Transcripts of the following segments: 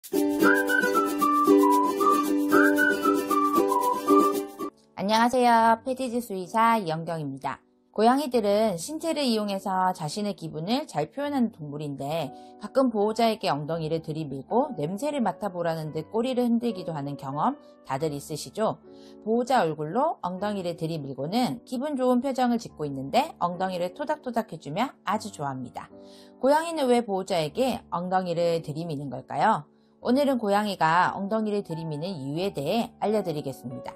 안녕하세요. 패티즈 수의사 이영경입니다. 고양이들은 신체를 이용해서 자신의 기분을 잘 표현하는 동물인데 가끔 보호자에게 엉덩이를 들이밀고 냄새를 맡아보라는 듯 꼬리를 흔들기도 하는 경험 다들 있으시죠? 보호자 얼굴로 엉덩이를 들이밀고는 기분 좋은 표정을 짓고 있는데 엉덩이를 토닥토닥 해주며 아주 좋아합니다. 고양이는 왜 보호자에게 엉덩이를 들이미는 걸까요? 오늘은 고양이가 엉덩이를 들이미는 이유에 대해 알려드리겠습니다.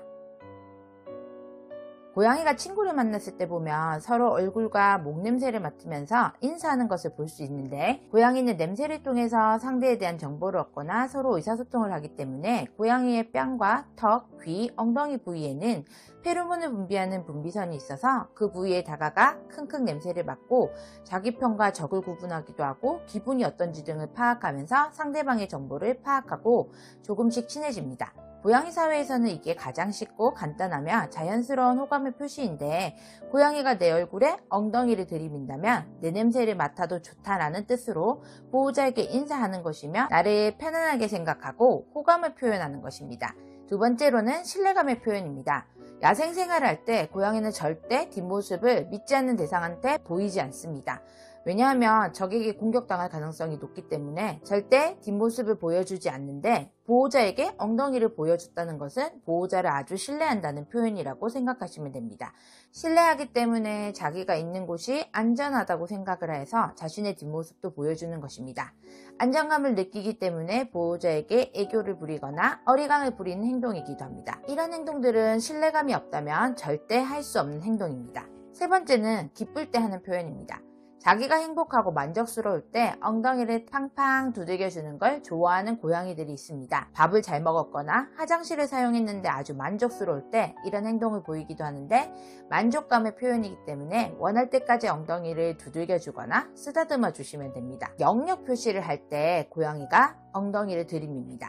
고양이가 친구를 만났을 때 보면 서로 얼굴과 목 냄새를 맡으면서 인사하는 것을 볼 수 있는데, 고양이는 냄새를 통해서 상대에 대한 정보를 얻거나 서로 의사소통을 하기 때문에 고양이의 뺨과 턱, 귀, 엉덩이 부위에는 페로몬을 분비하는 분비선이 있어서 그 부위에 다가가 킁킁 냄새를 맡고 자기 편과 적을 구분하기도 하고 기분이 어떤지 등을 파악하면서 상대방의 정보를 파악하고 조금씩 친해집니다. 고양이 사회에서는 이게 가장 쉽고 간단하며 자연스러운 호감의 표시인데, 고양이가 내 얼굴에 엉덩이를 들이민다면 내 냄새를 맡아도 좋다라는 뜻으로 보호자에게 인사하는 것이며 나를 편안하게 생각하고 호감을 표현하는 것입니다. 두 번째로는 신뢰감의 표현입니다. 야생생활을 할 때 고양이는 절대 뒷모습을 믿지 않는 대상한테 보이지 않습니다. 왜냐하면 적에게 공격당할 가능성이 높기 때문에 절대 뒷모습을 보여주지 않는데, 보호자에게 엉덩이를 보여줬다는 것은 보호자를 아주 신뢰한다는 표현이라고 생각하시면 됩니다. 신뢰하기 때문에 자기가 있는 곳이 안전하다고 생각을 해서 자신의 뒷모습도 보여주는 것입니다. 안정감을 느끼기 때문에 보호자에게 애교를 부리거나 어리광을 부리는 행동이기도 합니다. 이런 행동들은 신뢰감이 없다면 절대 할 수 없는 행동입니다. 세 번째는 기쁠 때 하는 표현입니다. 자기가 행복하고 만족스러울 때 엉덩이를 팡팡 두들겨주는 걸 좋아하는 고양이들이 있습니다. 밥을 잘 먹었거나 화장실을 사용했는데 아주 만족스러울 때 이런 행동을 보이기도 하는데, 만족감의 표현이기 때문에 원할 때까지 엉덩이를 두들겨주거나 쓰다듬어 주시면 됩니다. 영역 표시를 할 때 고양이가 엉덩이를 들이밉니다.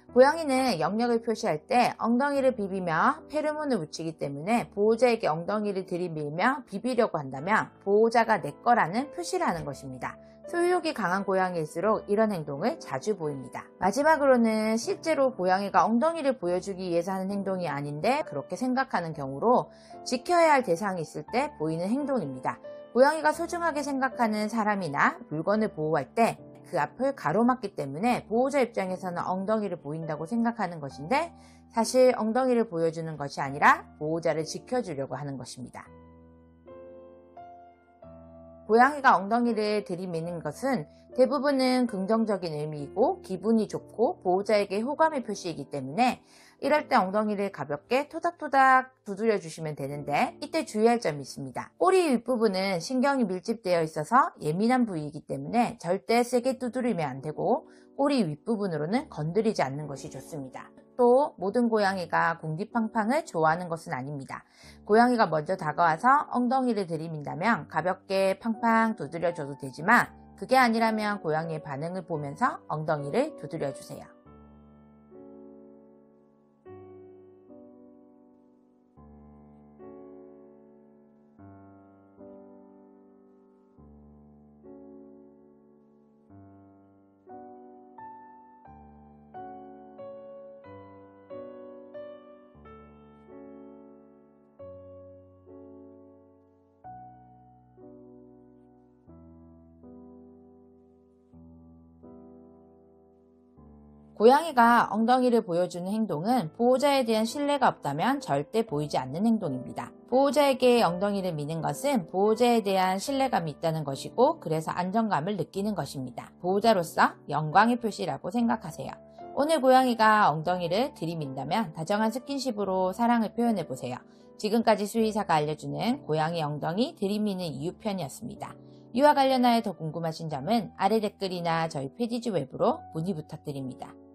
고양이는 영역을 표시할 때 엉덩이를 비비며 페로몬을 묻히기 때문에 보호자에게 엉덩이를 들이밀며 비비려고 한다면 보호자가 내 거라는 표시를 하는 것입니다. 소유욕이 강한 고양이일수록 이런 행동을 자주 보입니다. 마지막으로는 실제로 고양이가 엉덩이를 보여주기 위해서 하는 행동이 아닌데 그렇게 생각하는 경우로 지켜야 할 대상이 있을 때 보이는 행동입니다. 고양이가 소중하게 생각하는 사람이나 물건을 보호할 때 그 앞을 가로막기 때문에 보호자 입장에서는 엉덩이를 보인다고 생각하는 것인데, 사실 엉덩이를 보여주는 것이 아니라 보호자를 지켜주려고 하는 것입니다. 고양이가 엉덩이를 들이미는 것은 대부분은 긍정적인 의미이고 기분이 좋고 보호자에게 호감의 표시이기 때문에 이럴 때 엉덩이를 가볍게 토닥토닥 두드려 주시면 되는데, 이때 주의할 점이 있습니다. 꼬리 윗부분은 신경이 밀집되어 있어서 예민한 부위이기 때문에 절대 세게 두드리면 안 되고, 꼬리 윗부분으로는 건드리지 않는 것이 좋습니다. 또 모든 고양이가 궁디팡팡을 좋아하는 것은 아닙니다. 고양이가 먼저 다가와서 엉덩이를 들이민다면 가볍게 팡팡 두드려 줘도 되지만, 그게 아니라면 고양이의 반응을 보면서 엉덩이를 두드려 주세요. 고양이가 엉덩이를 보여주는 행동은 보호자에 대한 신뢰가 없다면 절대 보이지 않는 행동입니다. 보호자에게 엉덩이를 미는 것은 보호자에 대한 신뢰감이 있다는 것이고, 그래서 안정감을 느끼는 것입니다. 보호자로서 영광의 표시라고 생각하세요. 오늘 고양이가 엉덩이를 들이민다면 다정한 스킨십으로 사랑을 표현해보세요. 지금까지 수의사가 알려주는 고양이 엉덩이 들이미는 이유 편이었습니다. 이와 관련하여 더 궁금하신 점은 아래 댓글이나 저희 패티즈 웹으로 문의 부탁드립니다.